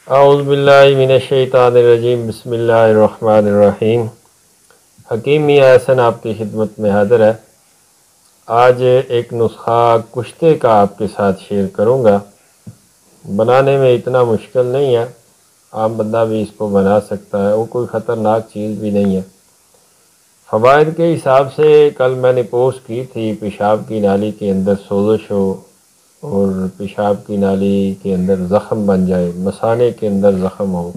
اعوذ باللہ من الشیطان الرجیم بسم اللہ الرحمن الرحیم۔ حکیم میاں احسن آپ کی خدمت میں حاضر ہے۔ آج ایک نسخہ کشتے کا آپ کے ساتھ شیئر کروں گا۔ بنانے میں اتنا مشکل نہیں ہے، عام بندہ بھی اس کو بنا سکتا ہے، وہ کوئی خطرناک چیز بھی نہیں ہے۔ فوائد کے حساب سے کل میں نے پوسٹ کی تھی، پیشاب کی نالی کے اندر سوزش ہو اور پیشاب کی نالی کے اندر زخم بن جائے، مثانے کے اندر زخم ہو،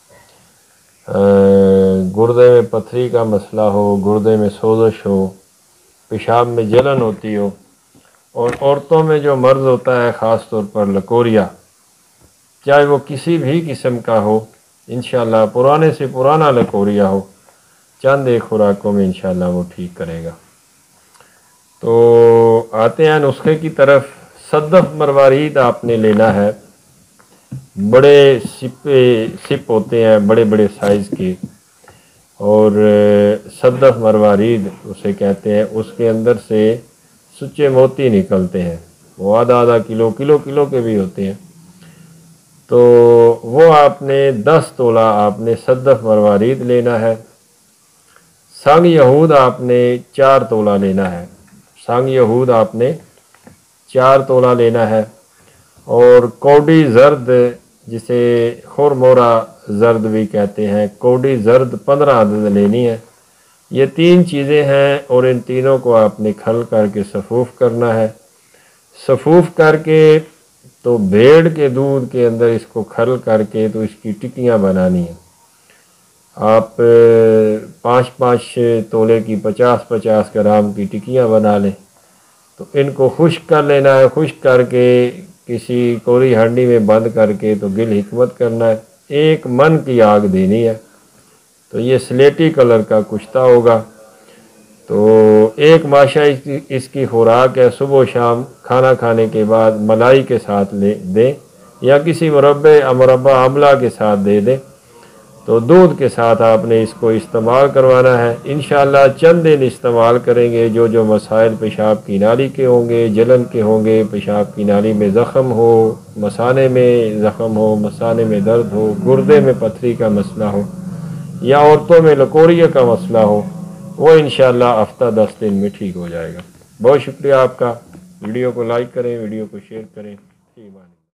گردے میں پتھری کا مسئلہ ہو، گردے میں سوزش ہو، پیشاب میں جلن ہوتی ہو، اور عورتوں میں جو مرض ہوتا ہے خاص طور پر لکوریا، چاہے وہ کسی بھی قسم کا ہو، انشاءاللہ پرانے سے پرانا لکوریا ہو، چند ایک خوراکوں میں انشاءاللہ وہ ٹھیک کرے گا۔ تو آتے ہیں نسخے کی طرف۔ صدف مروارید آپ نے لینا ہے، بڑے سپ ہوتے ہیں، بڑے بڑے سائز کے، اور صدف مروارید اسے کہتے ہیں۔ اس کے اندر سے سچے موتی نکلتے ہیں، وہ آدھا کلو کے بھی ہوتے ہیں۔ تو وہ آپ نے 10 تولہ آپ نے صدف مروارید لینا ہے۔ سنگ یہود آپ نے 4 تولہ لینا ہے، سنگ یہود آپ نے 4 تولہ لینا ہے، اور کوڈی زرد جسے خورمورا زرد بھی کہتے ہیں، کوڈی زرد 15 عدد لینی ہے۔ یہ 3 چیزیں ہیں، اور ان تینوں کو آپ نے کھل کر کے صفوف کرنا ہے۔ صفوف کر کے تو بھیڑ کے دودھ کے اندر اس کو کھل کر کے تو اس کی ٹکیاں بنانی ہیں۔ آپ 5 تولے کی 50 گرام کی ٹکیاں بنا لیں۔ تو ان کو خشک کر لینا ہے، خشک کر کے کسی کوری ہنڈی میں بند کر کے تو گل حکمت کرنا ہے۔ 1 من کی آگ دینی ہے، تو یہ سلیٹی کلر کا کشتہ ہوگا۔ تو 1 ماشا اس کی خوراک ہے، صبح و شام کھانا کھانے کے بعد ملائی کے ساتھ دیں، یا کسی مربع آملہ کے ساتھ دے دیں۔ تو دودھ کے ساتھ آپ نے اس کو استعمال کروانا ہے۔ انشاءاللہ چند دن استعمال کریں گے، جو مسائل پیشاب کی نالی کے ہوں گے، جلن کے ہوں گے، پیشاب کی نالی میں زخم ہو، مثانے میں زخم ہو، مثانے میں درد ہو، گردے میں پتھری کا مسئلہ ہو، یا عورتوں میں لکوریا کا مسئلہ ہو، وہ انشاءاللہ ہفتہ 10 دن میں ٹھیک ہو جائے گا۔ بہت شکریہ آپ کا۔ ویڈیو کو لائک کریں، ویڈیو کو شیئر کریں۔